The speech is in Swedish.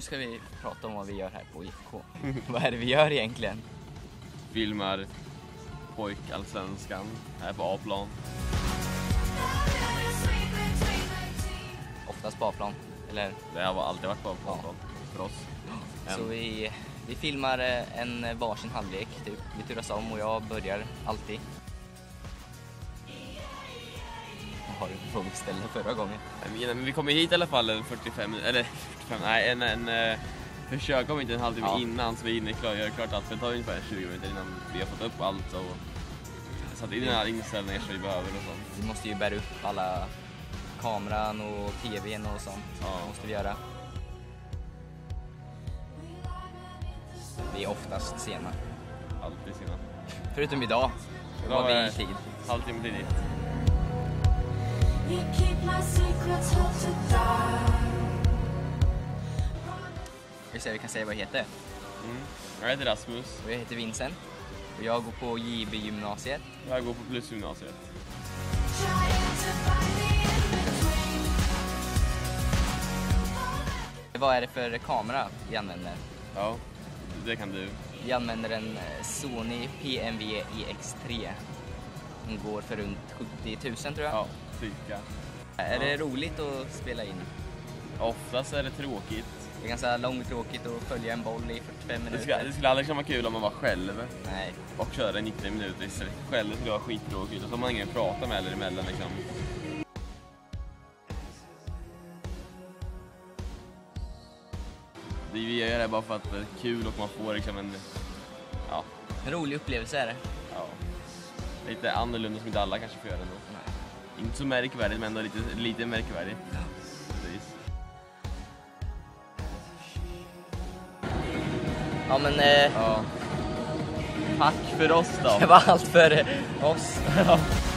ska vi prata om vad vi gör här på IFK. Vad är det vi gör egentligen? Filmar pojkallsvenskan här på A-plan. Oftast på A-plan, eller? Det har alltid varit på A-plan för oss. Så vi filmar en varsin halvlek, typ. Vi turas om och jag börjar alltid. Har du på mitt ställe förra gången? Men vi kommer hit i alla fall en 45, nej, en försök om inte en halvtimme innan, så vi hinner gör klart allt. Det tar ungefär 20 minuter innan vi har fått upp allt och satt in alla inställningar som vi behöver och sånt. Vi måste ju bära upp alla kameran och tvn och sånt. Det måste vi göra. Vi är oftast sena. Alltid sena. Förutom idag. Då var vi i tid. Halvtimme tidigt. Vi kan säga vad jag heter. Jag heter Rasmus. Och jag heter Vincent. Och jag går på JB-gymnasiet. Jag går på Plus-gymnasiet. Vad är det för kamera vi använder? Ja, det kan du. Vi använder en Sony PMV EX3. Den går för runt 70 000 tror jag. Ja, cirka. Är det roligt att spela in? Oftast är det tråkigt. Det är ganska långtråkigt att följa en boll i 45 minuter. Det skulle aldrig vara kul om man var själv. Nej. Och köra 90 minuter istället. Själv skulle det vara skittråkigt. Och så har man ingen att prata med eller emellan liksom. Vi gör det bara för att det är kul och man får liksom en rolig upplevelse är det. Ja. Lite annorlunda som inte alla kanske får göra ändå. Nej. Inte så märkvärdigt men ändå lite märkvärdigt. Ja. Precis. Ja men tack för oss då. Det var allt för oss.